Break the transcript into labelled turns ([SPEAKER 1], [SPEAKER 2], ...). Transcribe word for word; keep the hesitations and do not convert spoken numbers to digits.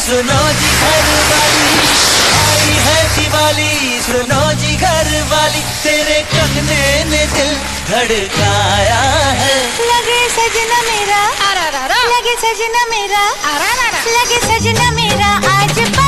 [SPEAKER 1] सुनो जी घर वाली, आई है दिवाली, सुनो जी घर वाली, तेरे कंगने ने दिल धड़काया है।
[SPEAKER 2] लगे सजना मेरा, लगे सजना मेरा, लगे सजना मेरा आज